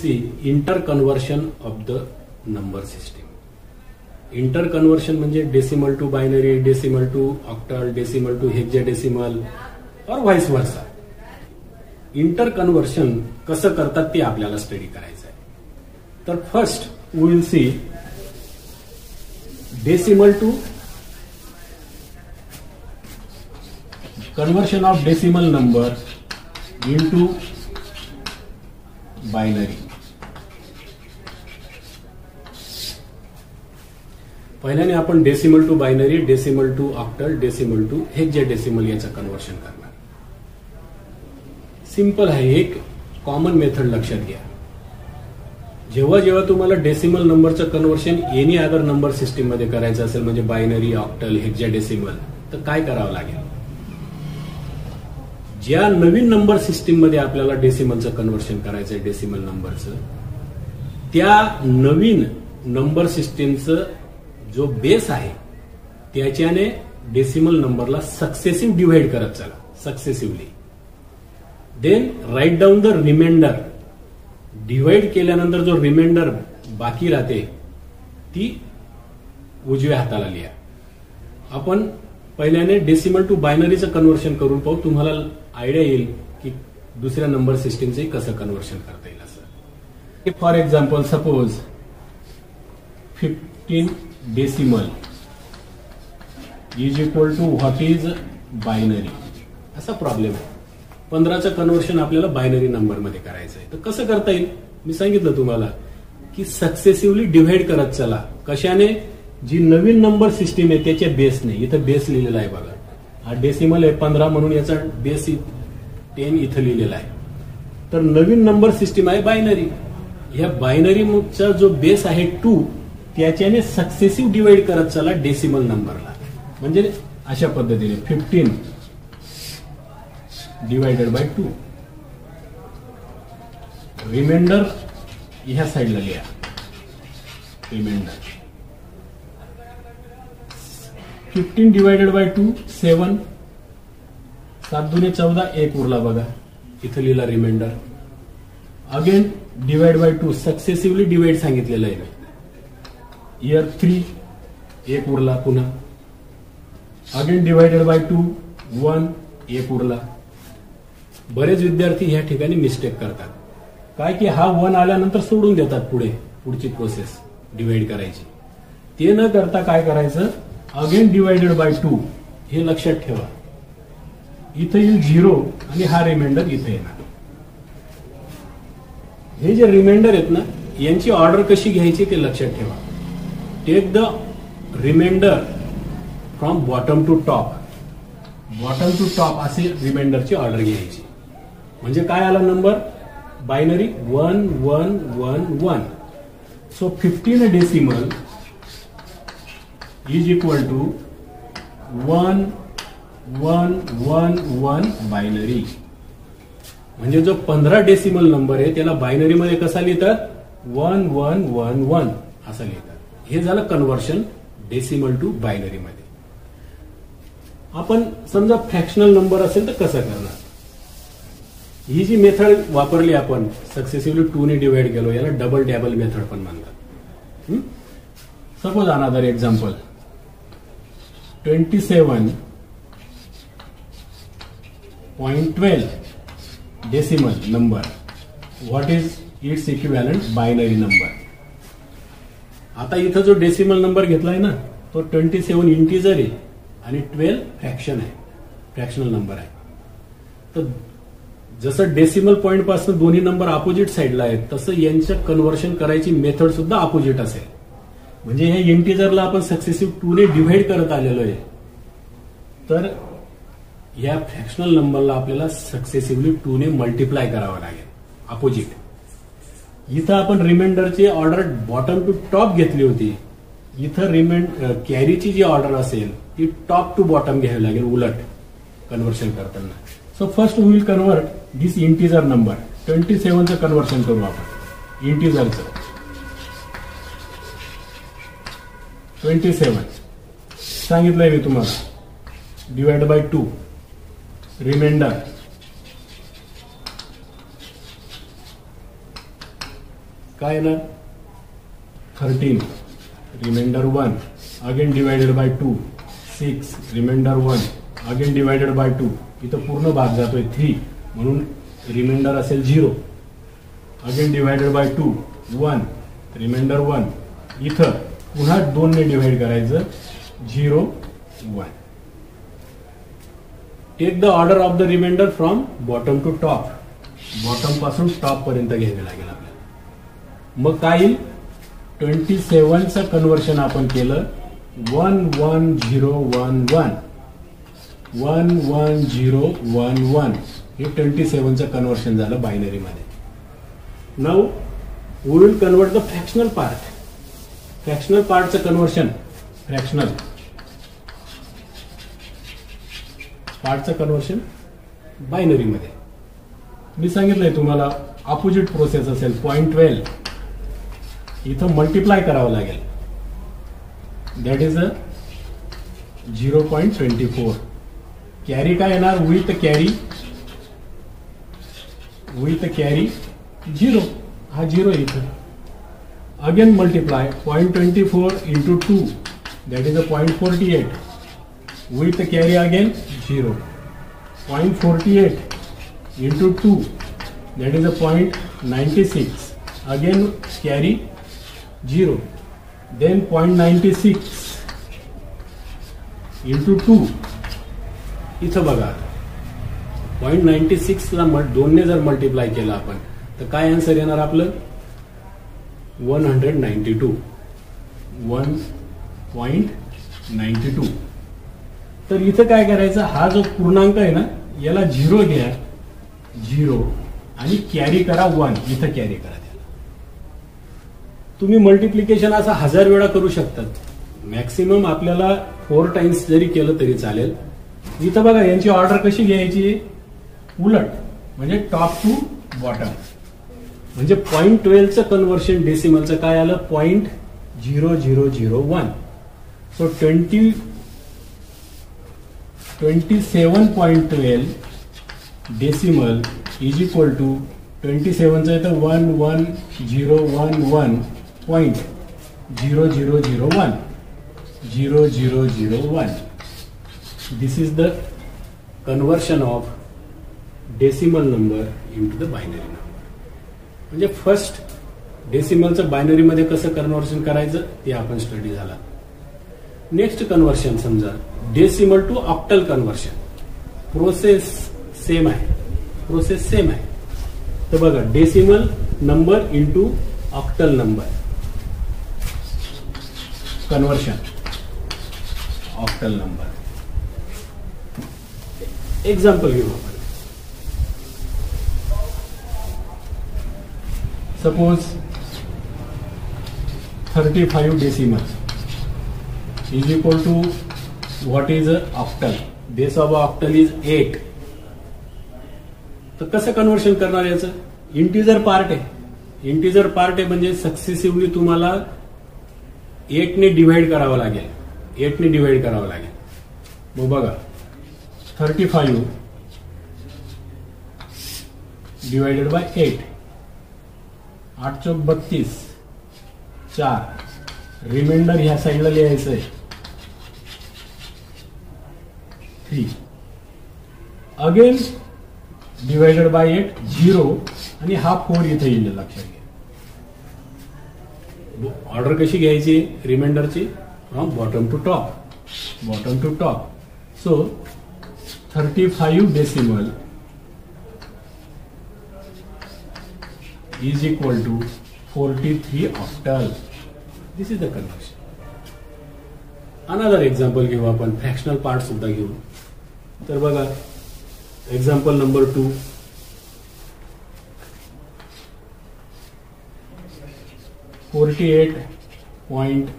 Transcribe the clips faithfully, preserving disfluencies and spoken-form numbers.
see interconversion of the number system. Interconversion म्हणजे decimal to binary, decimal to octal, decimal to hexadecimal और vice versa. Interconversion कसं करतात ते आपल्याला study करायचं आहे. तर first we will see decimal to conversion of decimal number into binary. पहिल्याने आपण decimal to binary, decimal to octal, decimal to hexadecimal याचं कन्वर्शन करणार. सिंपल आहे, एक कॉमन मेथड लक्षात घ्या. जेव्हा जेव्हा तुम्हाला डेसिमल नंबरचं conversion any other number system मध्ये करायचं असेल, म्हणजे बायनरी, ऑक्टल, हेक्साडेसिमल, तर काय करावं लागेल? ज्या नवीन नंबर सिस्टीम मध्ये आपल्याला डेसिमलचं कन्वर्शन करायचं आहे, डेसिमल नंबरचं, त्या नवीन नंबर सिस्टीमचं जो बेस आहे त्याच्याने डेसिमल नंबरला सक्सेसिव्ह डिवाइड करत चला, successively. Then write down the remainder. Divide केल्यानंतर जो रिमाइंडर बाकी राहते ती उजव्या हाताला लिहा. आपण पहिल्याने डेसिमल टू बायनरीचं कन्वर्शन करून पाहू, तुम्हाला आयडिया येईल की दुसऱ्या नंबर सिस्टीमचंही कसं कन्वर्शन करता येईल. असं for example, suppose fifteen decimal is equal to what is binary, असा प्रॉब्लेम आहे. पंधराचं कन्वर्शन आपल्याला बायनरी नंबर मध्ये करायचं आहे. तर कसं करता येईल? मी सांगितलं तुम्हाला की सक्सेसिव्हली डिव्हाइड करत चला. कशाने? जी नवीन नंबर सिस्टीम आहे त्याच्या बेसने. इथं बेस लिहिलेला आहे बघा, हा डेसिमल आहे पंधरा म्हणून याचा बेस टेन इथं लिहिलेला आहे. तर नवीन नंबर सिस्टीम आहे बायनरी. या बायनरीचा जो बेस आहे टू, त्याच्याने सक्सेसिव्ह डिवाइड करत चला डेसिमल नंबरला. म्हणजे अशा पद्धतीने fifteen divided by two. Remainder ह्या साईडला लिहा, remainder. Fifteen divided by two seven, सात दुने चौदा, एक उरला बघा, इथं लिहिला remainder. Again divide by two, successively divide सांगितलेलं आहे मी. इयर थ्री, एक उरला पुन्हा. Again divided by two, one, एक उरला. बरेच विद्यार्थी ह्या ठिकाणी मिस्टेक करतात. काय की हा वन आल्यानंतर सोडून देतात पुढे पुढची प्रोसेस डिवाइड करायची. ते न करता काय करायचं? अगेन डिवाइडेड बाय टू, हे लक्षात ठेवा. इथे येईल झिरो आणि हा रिमाइंडर इथे येणार. हे जे रिमाइंडर आहेत ना, यांची ऑर्डर कशी घ्यायची ते लक्षात ठेवा. Take the remainder from bottom to top. Bottom to top असे रिमाइंडरची ऑर्डर घ्यायची. म्हणजे काय आला नंबर? Binary one one one one. So fifteen decimal is equal to one one one one binary. म्हणजे जो पंधरा डेसिमल नंबर आहे त्याला बायनरी मध्ये कसा लिहितात? वन वन वन वन असं लिहितात. हे झालं कन्वर्शन डेसिमल टू बायनरी मध्ये. आपण समजा फ्रॅक्शनल नंबर असेल तर कसं करणार? ही जी मेथड वापरली आपण, सक्सेसिव्हली टू ने डिवाइड केलो, याला डबल टॅबल मेथड पण म्हणतात. Suppose another example, twenty seven point twelve decimal number, what is its equivalent binary number. आता इथं जो डेसिमल नंबर घेतलाय ना, तो ट्वेंटी सेवन इंटीजर आहे आणि ट्वेल्व फ्रॅक्शन आहे, फ्रॅक्शनल नंबर आहे. तर जसं डेसिमल पॉइंट पासून दोन्ही नंबर अपोजिट साईडला आहेत, तसं यांचं कन्वर्शन करायची मेथड सुद्धा अपोजिट असेल. म्हणजे हे इंटीजरला आपण सक्सेसिव्ह टू ने डिव्हाइड करत आलेलो आहे, तर या फ्रॅक्शनल नंबरला आपल्याला सक्सेसिव्हली टू ने मल्टिप्लाय करावं लागेल, अपोजिट. इथं आपण रिमाइंडरची ऑर्डर बॉटम टू टॉप घेतली होती. इथं रिमाइंड कॅरीची जी ऑर्डर असेल ती टॉप टू बॉटम घ्यावी लागेल, उलट कन्वर्शन करताना. So first we will convert this integer number. Twenty सेवनचं कन्वर्शन करू आपण इंटीजरचं. ट्वेंटी सेवन सांगितलंय मी तुम्हाला, डिवाइड बाय टू, रिमाइंडर काय येणार thirteen remainder one again divided by two six remainder one again divided by two. इथं पूर्ण भाग जातोय थ्री म्हणून रिमाइंडर असेल zero. Again divided by two one remainder one. इथं पुन्हा दोन ने डिवाइड करायचं zero one. Take the order of the remainder from bottom to top. Bottom पासून टॉप पर्यंत घ्यावे लागेल आपल्याला. मग काय येईल ट्वेंटी सेव्हनचं कन्व्हर्शन आपण केलं one one zero one one one one zero one one. हे ट्वेंटी सेव्हनचं कन्व्हर्शन झालं बायनरी मध्ये. Now we will convert the fractional part. Fractional पार्टचं कन्व्हर्शन फ्रॅक्शनल पार्टचं कन्व्हर्शन बायनरी मध्ये. मी सांगितलंय तुम्हाला ऑपोजिट प्रोसेस असेल. पॉइंट ट्वेल्व इथं मल्टिप्लाय करावं लागेल. That is a zero point twenty four. Carry काय येणार with carry with carry zero. हा झिरो इथं. Again multiply point twenty four into two that is a point forty eight with carry again zero. Point forty eight into two that is a point ninety six again carry zero. Then point ninety six into two. इथं बघा point ninety six ला दोनने जर multiply केलं आपण तर काय answer येणार आपलं one hundred ninety two. One point ninety two. तर इथं काय करायचं हा जो पूर्णांक आहे ना याला झिरो घ्या झिरो आणि कॅरी करा वन. इथं कॅरी करा. तुम्ही मल्टिप्लिकेशन असा हजार वेळा करू शकतात. मॅक्सिमम आपल्याला फोर टाइम्स जरी केलं तरी चालेल. इथं बघा यांची ऑर्डर कशी घ्यायची उलट म्हणजे टॉप टू बॉटम. म्हणजे पॉइंट ट्वेल्वचं कन्व्हर्शन डेसिमलचं काय आलं point zero zero zero one. So twenty twenty seven point twelve decimal is equal to twenty सेवनचं येतं one one zero one one point zero zero zero one zero zero zero one. This is the conversion of decimal number into the binary number. म्हणजे first डेसिमलचं बायनरीमध्ये कसं conversion करायचं ते आपण study झाला. नेक्स्ट कन्व्हर्शन समजा decimal to octal conversion. Process same आहे. प्रोसेस सेम आहे. तर बघा decimal number into octal number conversion octal number. Example घेऊ आपण. Suppose thirty five decimal is equal to what is octal. Base of octal is eight. तर कसं conversion करणार याचं इंटिजर पार्ट आहे. इंटिजर पार्ट आहे म्हणजे सक्सेसिव्हली तुम्हाला एट ने डिवाइड करावं लागेल. एट ने डिवाइड करावं लागेल. मग बघा thirty five divided by eight. आठ चौक बत्तीस चार. रिमाइंडर ह्या साईडला लिहायचं आहे three. Again divided by eight zero आणि हा फोर इथे येईल लक्षात घ्या. ऑर्डर कशी घ्यायची रिमाइंडरची from bottom to top. Bottom to top. So thirty five decimal is equal to forty three octal. This is the conversion. Another example घेऊ आपण. फ्रॅक्शनल पार्ट सुद्धा घेऊ. तर बघा example number two. Forty eight point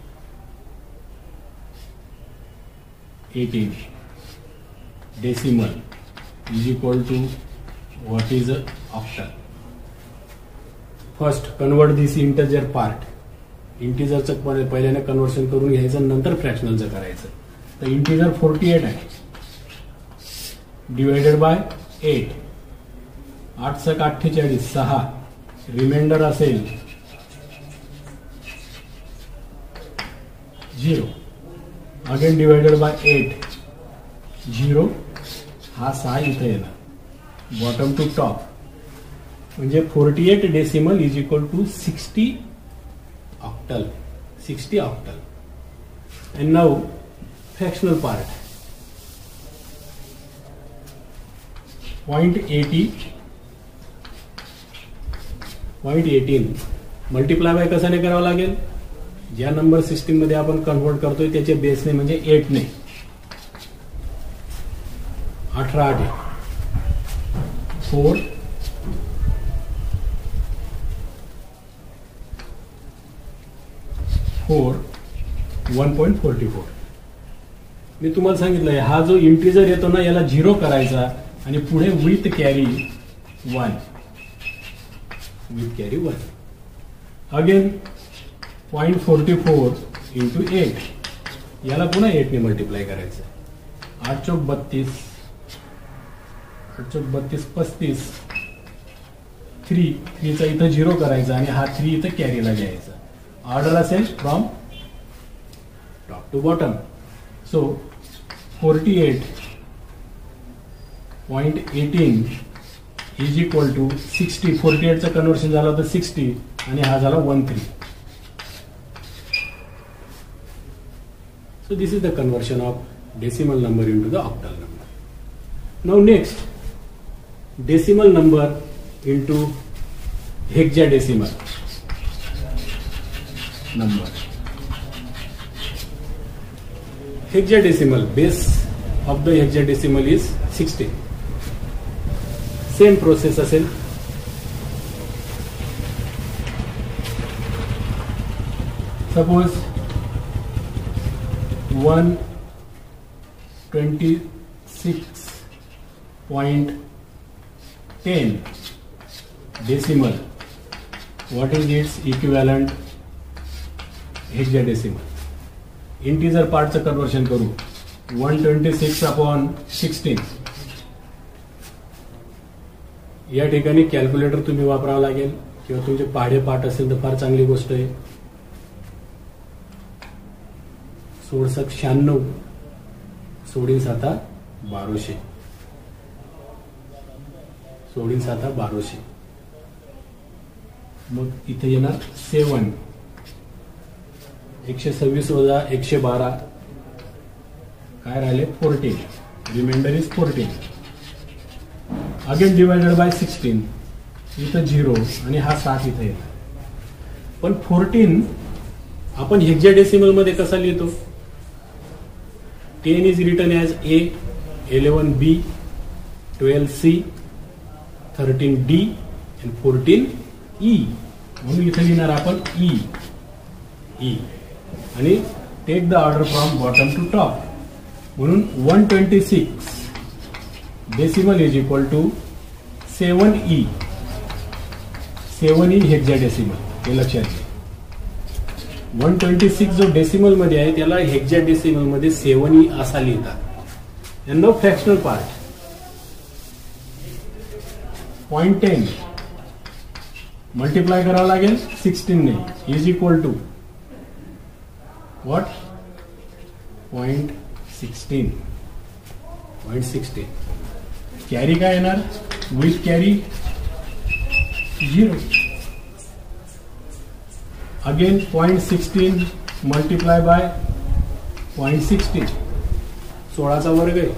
eighteen decimal is equal to what is octal. First convert this integer part. इंटिजरचं पहिल्याने conversion करून घ्यायचं नंतर फ्रॅक्शनलचं करायचं. तर इंटिजर फोर्टी एट आहे डिवायडेड बाय एट. आठ सक अठ्ठेचाळीस सहा. रिमाइंडर असेल zero. Again divided by eight, zero. हा सहा इथं येणार बॉटम टू टॉप. म्हणजे forty eight decimal is equal to sixty octal. Sixty octal. And now fractional part. Point eighty point eighteen multiply by कशाने करावं लागेल? ज्या नंबर सिस्टीम मध्ये आपण कन्वर्ट करतोय त्याच्या बेसने म्हणजे एटने. अठरा आठ four four one point forty four. मी तुम्हाला सांगितलंय हा जो इंटिजर येतो ना याला झिरो करायचा आणि पुढे with carry one. With carry one. Again point forty four into eight. याला पुन्हा एटने मल्टिप्लाय करायचं. आठ चौक बत्तीस. आठ चौक बत्तीस पस्तीस. थ्री थ्रीचा इथं झिरो करायचा आणि हा थ्री इथं कॅरीला घ्यायचा. ऑर्डर असेल from top to bottom. So forty eight point eighteen is equal to sixty. Forty एटचं कन्व्हर्शन झालं होतं सिक्स्टी आणि हा झाला one three. So this is the conversion of decimal number into the octal number. Now next, decimal number into hexadecimal number. Hexadecimal base of the hexadecimal is sixteen. Same process असेल. Suppose one twenty six point ten decimal. What is its equivalent hexadecimal? Integer पार्टचं conversion करू. One twenty six upon sixteen. या ठिकाणी calculator तुम्ही वापरावं लागेल किंवा तुमचे पाढे पाठ असेल तर फार चांगली गोष्ट आहे. सोळसक शहाण्णव. सोळीन साता बारोशे. सोळीन साता बारोशे. मग इथे येणार सेवन. एकशे सव्वीस वजा एकशे बारा काय राहिले fourteen. Remainder is fourteen. Again divided by sixteen. इथं झिरो आणि हा सात इथे येणार. पण फोर्टीन आपण हेक्साडेसिमल मध्ये कसा लिहितो? Ten is written as A, eleven B, twelve C, thirteen D and fourteen E. म्हणून इथे लिहिणार आपण ई. ई आणि take the order from bottom to top. म्हणून one twenty six decimal is equal to seven E. Seven E hexadecimal हे लक्षात घ्या. One twenty six जो डेसिमल मध्ये आहे त्याला हेक्साडेसिमल मध्ये सेवन ई असा लिहितात. No fractional part. Point ten multiply करावं लागेल सिक्स्टीन ने. Is equal to what? Point sixteen. Point sixteen. Carry काय येणार? With carry zero. Again point sixteen multiply by point sixteen. सोळाचा वर्ग आहे.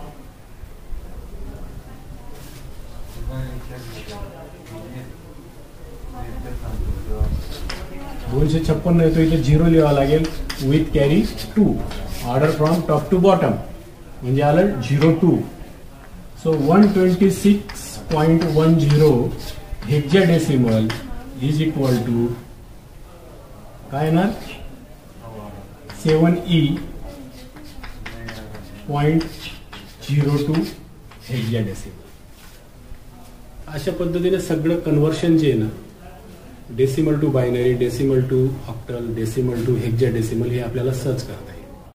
दोनशे छप्पन्न येतो. इथे झिरो लिहावा लागेल. With carry two. Order from top to bottom म्हणजे आलं zero two. So one twenty six point one zero hexadecimal is equal to काय येणार? Seven E point zero two hexadecimal. अशा पद्धतीने सगळं कन्व्हर्शन जे आहे ना decimal to binary, decimal to octal, decimal to hexadecimal हे आपल्याला सर्च करता